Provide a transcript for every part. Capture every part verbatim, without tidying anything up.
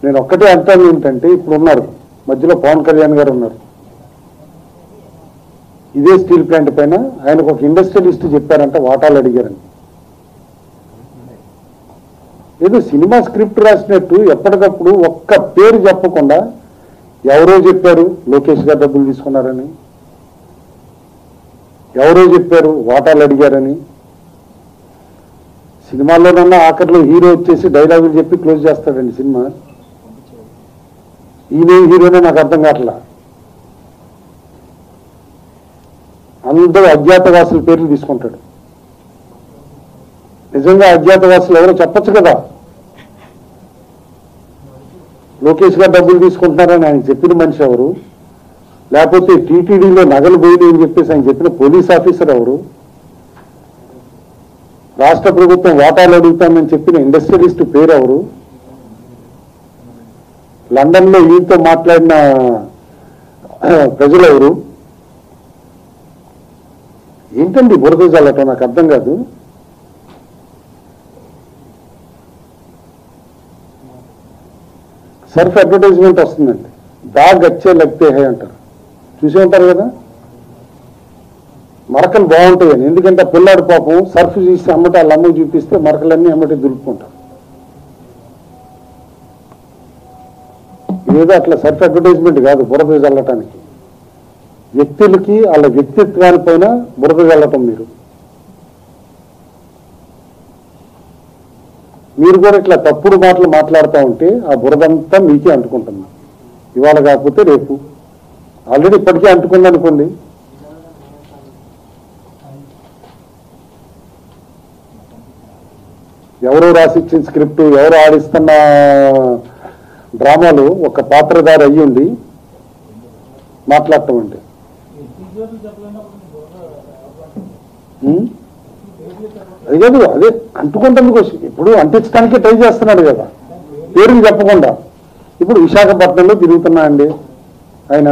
నేను ఒక్కటే అంటాను ఏంటంటే, ఇప్పుడు ఉన్నారు మధ్యలో పవన్ కళ్యాణ్ గారు ఉన్నారు, ఇదే స్టీల్ ప్లాంట్ పైన ఆయనకు ఒక ఇండస్ట్రియలిస్ట్ చెప్పారంట వాటాలు అడిగారని. ఏదో సినిమా స్క్రిప్ట్ రాసినట్టు ఎప్పటికప్పుడు ఒక్క పేరు చెప్పకుండా ఎవరో చెప్పారు లోకేష్ గారు డబ్బులు తీసుకున్నారని, ఎవరో చెప్పారు వాటాలు అడిగారని. సినిమాల్లోనన్నా ఆఖరిలో హీరో వచ్చేసి డైలాగులు చెప్పి క్లోజ్ చేస్తాడండి సినిమా. ఈయనే హీరోనే నాకు అర్థం కావట్లా. అందరూ అజ్ఞాతవాసుల పేర్లు తీసుకుంటాడు. నిజంగా అజ్ఞాతవాసులు ఎవరో చెప్పచ్చు కదా. లోకేష్ గారు డబ్బులు తీసుకుంటున్నారని ఆయన చెప్పిన మనిషి ఎవరు? లేకపోతే టీటీడీలో నగలు పోయినాయి అని చెప్పేసి ఆయన చెప్పిన పోలీస్ ఆఫీసర్ ఎవరు? రాష్ట్ర ప్రభుత్వం వాటాలు అడుగుతామని చెప్పిన ఇండస్ట్రియలిస్ట్ పేరు ఎవరు? లండన్లో ఈయనతో మాట్లాడిన ప్రజలు ఎవరు? ఏంటండి బురద జల్లటం నాకు అర్థం కాదు. సర్ఫ్ అడ్వర్టైజ్మెంట్ వస్తుందండి, దాగ్ అచ్చే లగ్తే హై అంటారు, చూసి ఉంటారు కదా. మరకలు బాగుంటాయని, ఎందుకంటే పిల్లాడు పాపం సర్ఫ్ చూసి అమ్మటి వాళ్ళ అమ్మకి చూపిస్తే మరకలన్నీ అమ్మటి దులుపుకుంటారు. ఏదో అట్లా సర్ఫ్ అడ్వర్టైజ్మెంట్ కాదు బురద చల్లటానికి. వ్యక్తులకి వాళ్ళ వ్యక్తిత్వాలపైన బురద చల్లటం. మీరు మీరు కూడా ఇట్లా తప్పుడు మాటలు మాట్లాడుతూ ఉంటే ఆ బురదంతా మీకే అంటుకుంటుంది. ఇవాళ కాకపోతే రేపు, ఆల్రెడీ ఇప్పటికే అంటుకుంది అనుకోండి. ఎవరో రాసిచ్చిన స్క్రిప్ట్, ఎవరో ఆడిస్తున్న డ్రామాలు ఒక పాత్రధారి అయ్యుండి మాట్లాడటం అంటే అది కాదు. అదే అంటుకుంటందుకు ఇప్పుడు అంటించడానికే ట్రై చేస్తున్నాడు కదా, పేరుని చెప్పకుండా. ఇప్పుడు విశాఖపట్నంలో తిరుగుతున్నా అండి ఆయన,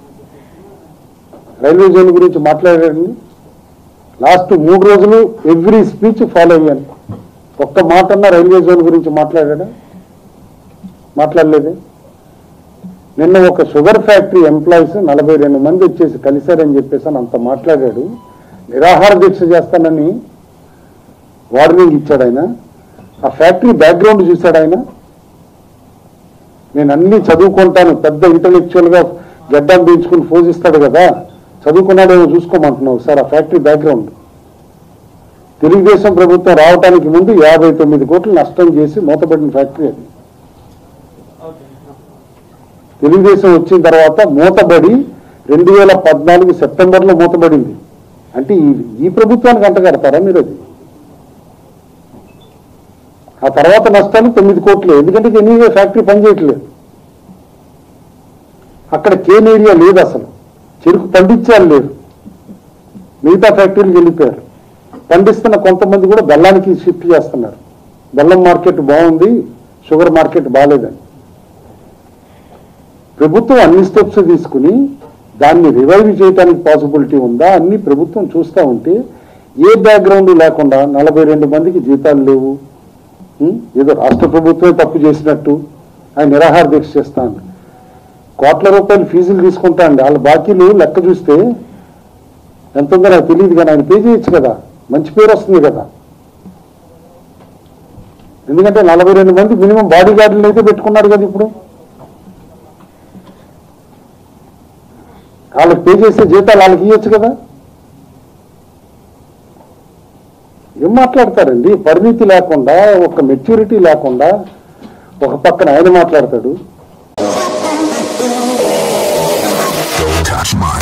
రైల్వే జోన్ గురించి మాట్లాడాడండి. లాస్ట్ మూడు రోజులు ఎవ్రీ స్పీచ్ ఫాలో అయ్యాను. ఒక్క మాట అన్నా రైల్వే జోన్ గురించి మాట్లాడా? మాట్లాడలేదే. నిన్న ఒక షుగర్ ఫ్యాక్టరీ ఎంప్లాయీస్ నలభై రెండు మంది వచ్చేసి కలిశారని చెప్పేసి అని అంత మాట్లాడాడు. నిరాహార దీక్ష చేస్తానని వార్నింగ్ ఇచ్చాడు ఆయన. ఆ ఫ్యాక్టరీ బ్యాక్గ్రౌండ్ చూశాడు ఆయన. నేను అన్ని చదువుకుంటాను, పెద్ద ఇంటలెక్చువల్గా గడ్డం పీల్చుకుని పోజిస్తాడు కదా, చదువుకున్నాడేమో చూసుకోమంటున్నావు ఒకసారి ఆ ఫ్యాక్టరీ బ్యాక్గ్రౌండ్. తెలుగుదేశం ప్రభుత్వం రావడానికి ముందు యాభై తొమ్మిది కోట్లు నష్టం చేసి మూతపడిన ఫ్యాక్టరీ అది. తెలుగుదేశం వచ్చిన తర్వాత మూతబడి రెండు వేల పద్నాలుగు సెప్టెంబర్లో మూతబడింది. అంటే ఈ ప్రభుత్వానికి అంటగడతారా మీరు? అది ఆ తర్వాత నష్టాలు తొమ్మిది కోట్లే, ఎందుకంటే ఎనీవే ఫ్యాక్టరీ పనిచేయట్లేదు. అక్కడ కేన్ ఏరియా లేదు, అసలు చెరుకు పండించాలి లేదు. మిగతా ఫ్యాక్టరీలకు వెళ్ళిపోయారు. పండిస్తున్న కొంతమంది కూడా బెల్లానికి షిఫ్ట్ చేస్తున్నారు. బెల్లం మార్కెట్ బాగుంది, షుగర్ మార్కెట్ బాగాలేదని. ప్రభుత్వం అన్ని స్టెప్స్ తీసుకుని దాన్ని రివైవ్ చేయడానికి పాసిబిలిటీ ఉందా అన్ని ప్రభుత్వం చూస్తూ ఉంటే, ఏ బ్యాక్గ్రౌండ్ లేకుండా నలభై రెండు మందికి జీతాలు లేవు, ఏదో రాష్ట్ర ప్రభుత్వమే తప్పు చేసినట్టు ఆయన నిరాహార దీక్ష చేస్తాను. కోట్ల రూపాయలు ఫీజులు తీసుకుంటా అండి. వాళ్ళ బాకీలు లెక్క చూస్తే ఎంత ఉందో నాకు తెలియదు, కానీ ఆయన పే చేయొచ్చు కదా, మంచి పేరు వస్తుంది కదా. ఎందుకంటే నలభై రెండు మంది మినిమం బాడీ గార్డులు అయితే పెట్టుకున్నారు కదా. ఇప్పుడు వాళ్ళకి పే చేసే జీతాలు వాళ్ళకి ఇవ్వచ్చు కదా. ఏం మాట్లాడతారండి? పరిమితి లేకుండా, ఒక మెచ్యూరిటీ లేకుండా ఒక పక్కన ఆయన మాట్లాడతాడు.